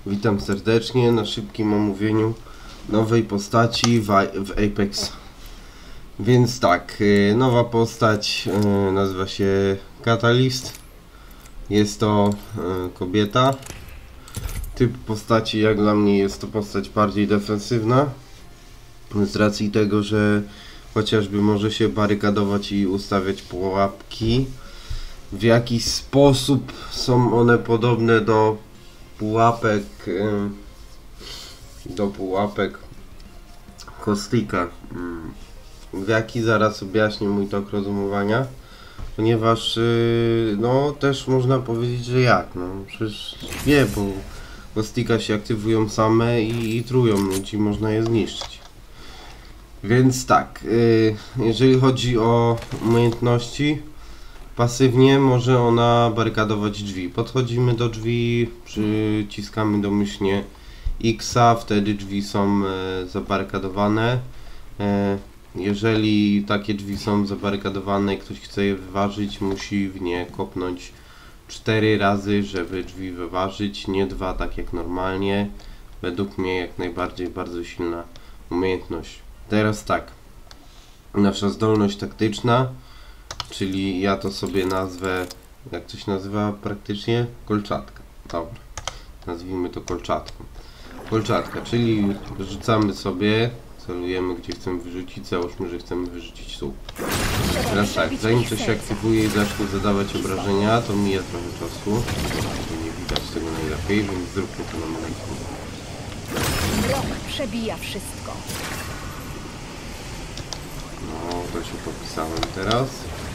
Witam serdecznie na szybkim omówieniu nowej postaci w Apex. Więc tak, nowa postać nazywa się Catalyst. Jest to kobieta. Typ postaci jak dla mnie jest to postać bardziej defensywna. Z racji tego, że chociażby może się barykadować i ustawiać pułapki. W jakiś sposób są one podobne do pułapek Kostika. W jaki zaraz objaśnię mój tok rozumowania, ponieważ no też można powiedzieć, że jak, no przecież wie, bo Kostika się aktywują same i trują ludzi, można je zniszczyć. Więc tak, jeżeli chodzi o umiejętności, pasywnie może ona barykadować drzwi. Podchodzimy do drzwi, przyciskamy domyślnie X-a, wtedy drzwi są zabarykadowane. Jeżeli takie drzwi są zabarykadowane i ktoś chce je wyważyć, musi w nie kopnąć 4 razy, żeby drzwi wyważyć, nie 2 tak jak normalnie. Według mnie jak najbardziej bardzo silna umiejętność. Teraz tak, nasza zdolność taktyczna, czyli ja to sobie nazwę, jak to się nazywa praktycznie? Kolczatka. Dobra, nazwijmy to kolczatką. Kolczatka, czyli rzucamy sobie, celujemy gdzie chcemy wyrzucić, załóżmy, że chcemy wyrzucić tu. Teraz tak, zanim coś się aktywuje i zacznie zadawać obrażenia, to mija trochę czasu. Nie widać tego najlepiej, więc zróbmy to na moment. Mrok przebija wszystko. No, to się popisałem teraz.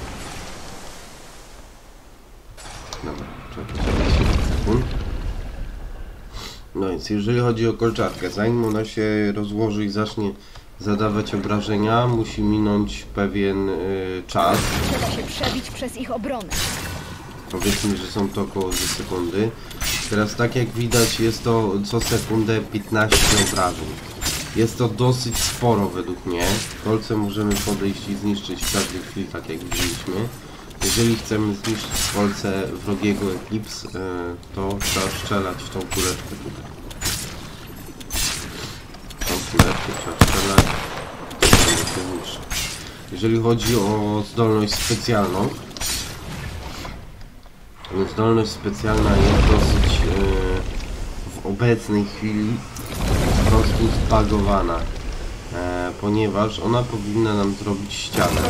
Dobra, czekaj 7 sekund. No więc jeżeli chodzi o kolczatkę, zanim ona się rozłoży i zacznie zadawać obrażenia, musi minąć pewien czas. Trzeba się przebić przez ich obronę. Powiedzmy, że są to około 2 sekundy. Teraz tak jak widać jest to co sekundę 15 obrażeń. Jest to dosyć sporo według mnie. Kolce możemy podejść i zniszczyć w każdej chwili, tak jak widzieliśmy. Jeżeli chcemy zniszczyć kolce wrogiego Eclipse, to trzeba strzelać w tą kuleczkę tutaj. W tą kuleczkę trzeba strzelać, to się zniszczy. Jeżeli chodzi o zdolność specjalną, zdolność specjalna jest dosyć w obecnej chwili po prostu zbagowana, ponieważ ona powinna nam zrobić ścianę,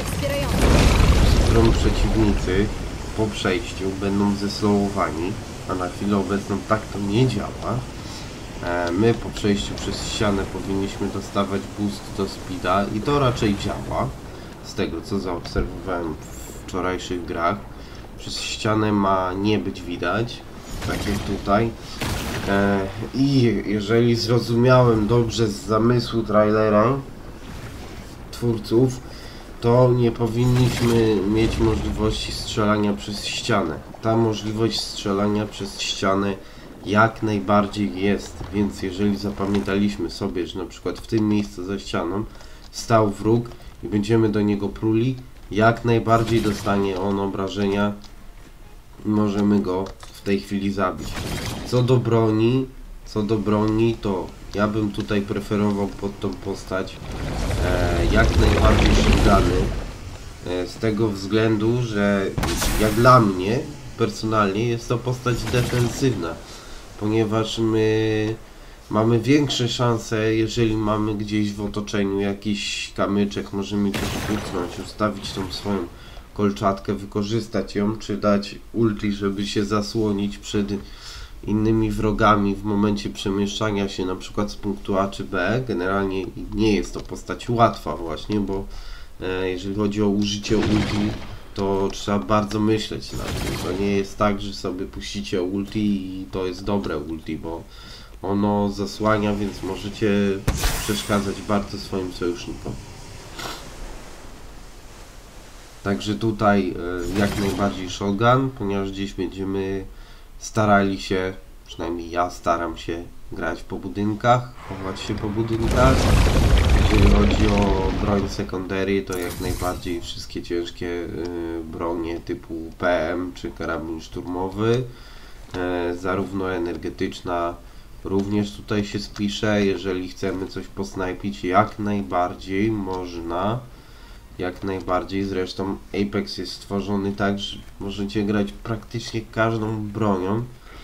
którą przeciwnicy po przejściu będą zeslowowani, a na chwilę obecną tak to nie działa. My po przejściu przez ścianę powinniśmy dostawać boost do speeda i to raczej działa, z tego co zaobserwowałem w wczorajszych grach. Przez ścianę ma nie być widać, tak jak tutaj. I jeżeli zrozumiałem dobrze z zamysłu trailera twórców, to nie powinniśmy mieć możliwości strzelania przez ścianę. Ta możliwość strzelania przez ścianę jak najbardziej jest, więc jeżeli zapamiętaliśmy sobie, że na przykład w tym miejscu za ścianą stał wróg i będziemy do niego pruli, jak najbardziej dostanie on obrażenia i możemy go w tej chwili zabić. Co do broni, to ja bym tutaj preferował pod tą postać jak najbardziej shotguny, z tego względu, że jak dla mnie personalnie jest to postać defensywna, ponieważ my mamy większe szanse, jeżeli mamy gdzieś w otoczeniu jakiś kamyczek, możemy coś pucnąć, ustawić tą swoją kolczatkę, wykorzystać ją, czy dać ulti, żeby się zasłonić przed innymi wrogami w momencie przemieszczania się na przykład z punktu A czy B. Generalnie nie jest to postać łatwa właśnie, bo jeżeli chodzi o użycie ulti, to trzeba bardzo myśleć nad tym. To nie jest tak, że sobie puścicie ulti i to jest dobre ulti, bo ono zasłania, więc możecie przeszkadzać bardzo swoim sojusznikom. Także tutaj jak najbardziej shotgun, ponieważ gdzieś będziemy starali się, przynajmniej ja staram się grać po budynkach, chować się po budynkach. Jeżeli chodzi o broń secondary, to jak najbardziej wszystkie ciężkie bronie typu PM czy karabin szturmowy, zarówno energetyczna również tutaj się spisze. Jeżeli chcemy coś posnajpić, jak najbardziej można. Jak najbardziej. Zresztą Apex jest stworzony tak, że możecie grać praktycznie każdą bronią.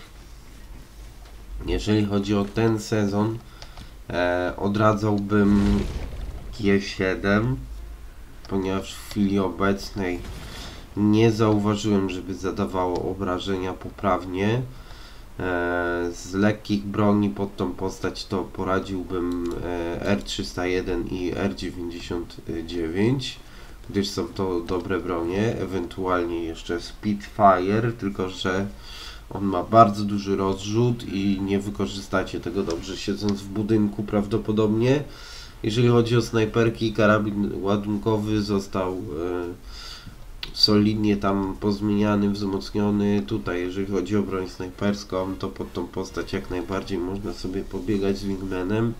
Jeżeli chodzi o ten sezon, odradzałbym G7, ponieważ w chwili obecnej nie zauważyłem, żeby zadawało obrażenia poprawnie. Z lekkich broni pod tą postać to poradziłbym R301 i R99, gdyż są to dobre bronie, ewentualnie jeszcze Spitfire, tylko że on ma bardzo duży rozrzut i nie wykorzystacie tego dobrze siedząc w budynku prawdopodobnie. Jeżeli chodzi o snajperki, karabin ładunkowy został solidnie tam pozmieniany, wzmocniony. Tutaj jeżeli chodzi o broń snajperską, to pod tą postać jak najbardziej można sobie pobiegać z wingmanem,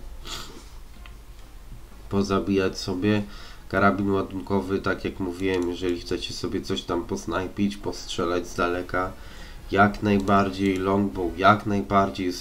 pozabijać sobie. Karabin ładunkowy, tak jak mówiłem, jeżeli chcecie sobie coś tam posnajpić, postrzelać z daleka, jak najbardziej. Longbow jak najbardziej,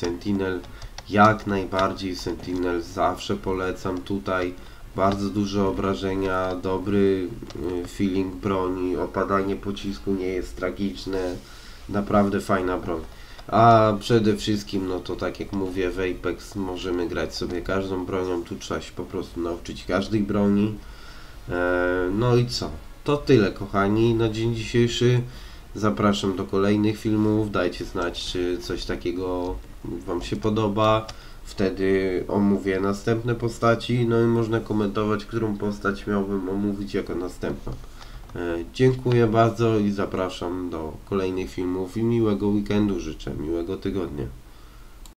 Sentinel zawsze polecam tutaj. Bardzo duże obrażenia, dobry feeling broni, opadanie pocisku nie jest tragiczne, naprawdę fajna broń. A przede wszystkim, no to tak jak mówię, w Apex możemy grać sobie każdą bronią, tu trzeba się po prostu nauczyć każdej broni. No i co? To tyle, kochani, na dzień dzisiejszy. Zapraszam do kolejnych filmów, dajcie znać, czy coś takiego Wam się podoba. Wtedy omówię następne postaci, no i można komentować, którą postać miałbym omówić jako następną. Dziękuję bardzo i zapraszam do kolejnych filmów i miłego weekendu życzę, miłego tygodnia.